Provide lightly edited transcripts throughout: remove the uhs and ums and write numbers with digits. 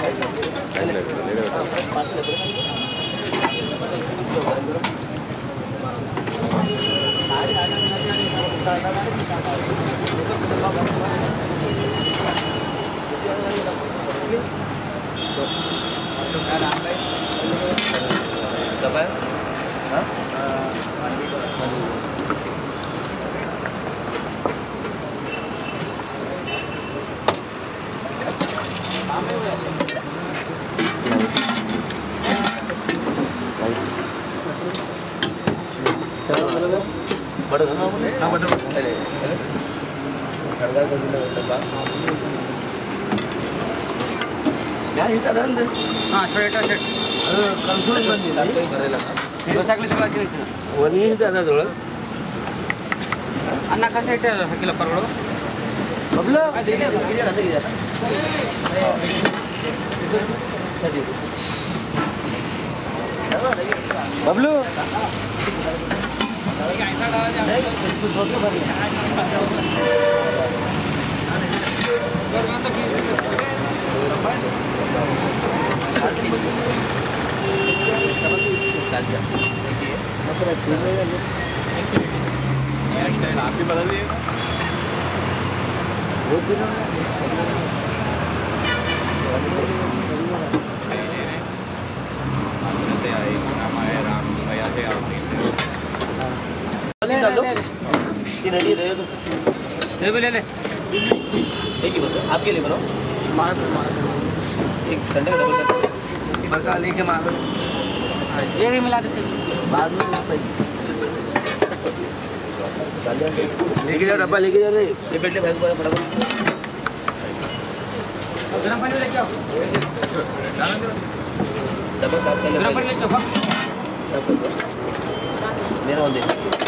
ಅನ್ನ ಕಸ ಇಟ್ಟು ಹಾಕಿಲ್ಲ ಪರಗಳು बबलू आपकी बदलिए ले ले एक ही बस आपके लिए बनाओ एक संडे का डबल बड़का लेके मार ये भी मिला देते बाद में लेके जाओ डब्बा लेके जाओ ये बेटे भाई को फटाफट गरम पानी लेके आओ डब्बा साफ कर गरम पानी लेके आओ मेरा ऑन दे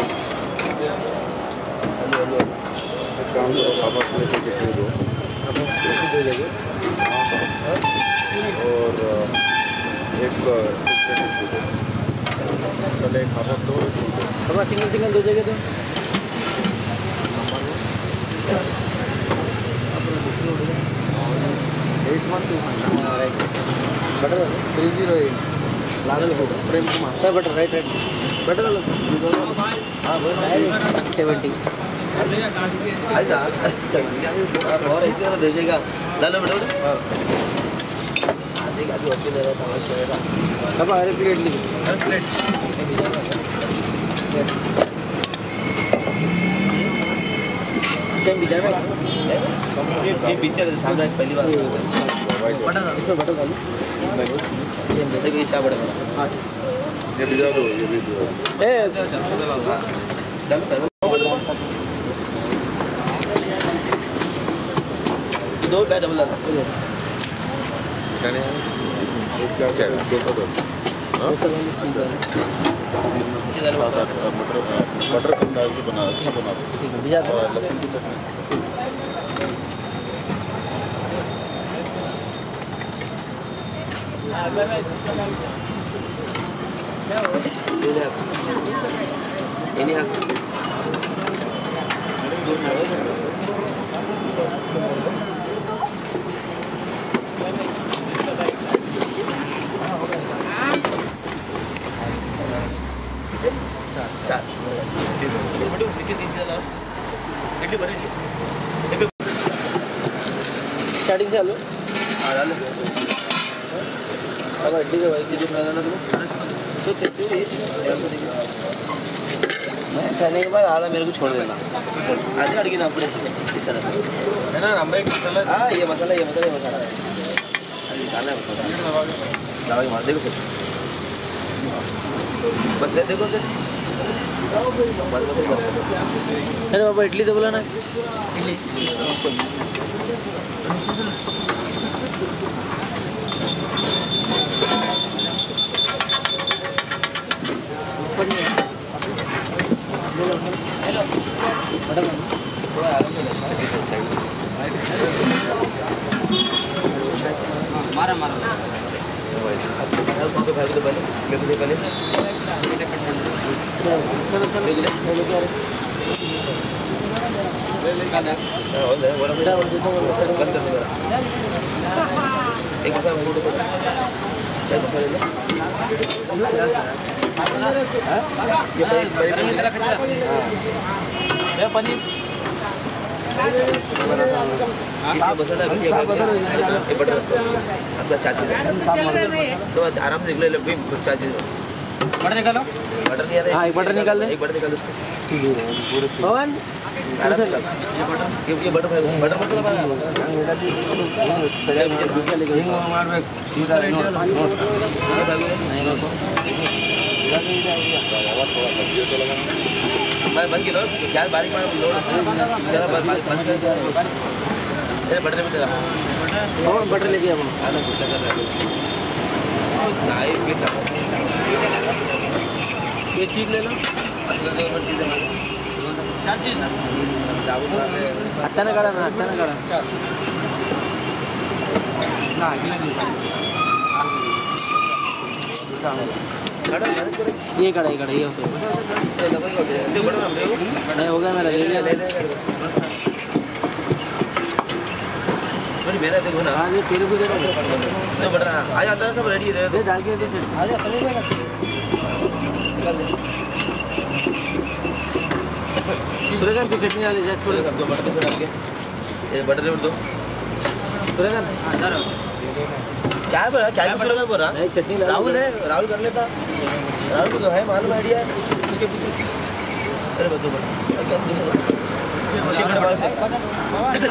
काम खाना लेके दो और एक चले खाना तो थोड़ा सिंगल सिंगल दो जगह तो बटर 308 लागल हो Prem Kumar sir butter right butter हाँ 70 अच्छा और इसके तो भेजेगा लालो बेटा आधे का भी ओके दे रहा था चलेगा कब हर प्लेट ली हर प्लेट सेम बिजार में ये पिक्चर सामने पहली बार बटर इसमें बटर डालो देखिए चाय बटर हां ये भी दो ए डालो दो पे डबल डालो क्या चाहिए दो दो हाँ मटर कम डाल के बना और लहसुन की चटनी ini hak स्टार्टिंग से आलो अब इडली का भाई जो बनाना तुम तो मैं खाने के बाद आधा मेरे को छोड़ देना आधे अड़गी ना पूरे इस तरह से है ना नंबर एक मसाला हाँ ये मसाला डालना है दवा मार देखो सर बस है देखो सर अरे बाबा इडली तो बोला ना इडली हेलो थोड़ा आराम से मारा मारा तो भाई तो पहले ले एक मसाला भाई दो, चार मसाले लो। ये पनीर मसाला कच्चा ये पनीर ये मसाला ये बटर आपका चाची तो आराम से निकले भी चाची बटर निकालो। बटर नहीं आ रहा है। हाँ, एक बटर निकाल दे। एक बटर निकाल दो पवन आराम से ये बटर बटर मसाला बना बंद की लो गैस बारीक मार लो जरा बारीक बंद कर ये बटर में चला और बटर लेके आओ। नाइफ के चम्मच ये चीज ले लो। असला दे और चीजें क्या चीज ना चावल हट्टा ना करा ना ये कढ़ाई ये हो गया मेरा ले लिया मेरा देखो ना। हाँ ये तेरे को दे दो तो बटर आज अंदर सब रेडी है दे डाल के दे आ जा सूर्यकांत की चटनी डाली जा थोड़े सब दो बटर से डाल के ये बटर ले दो सूर्यकांत अंदर क्या बोला क्या बोल रहा नहीं चटनी राहुल है राहुल कर लेता राहुल को तो है मालूम आइडिया है उसके पीछे अरे बस दो बटर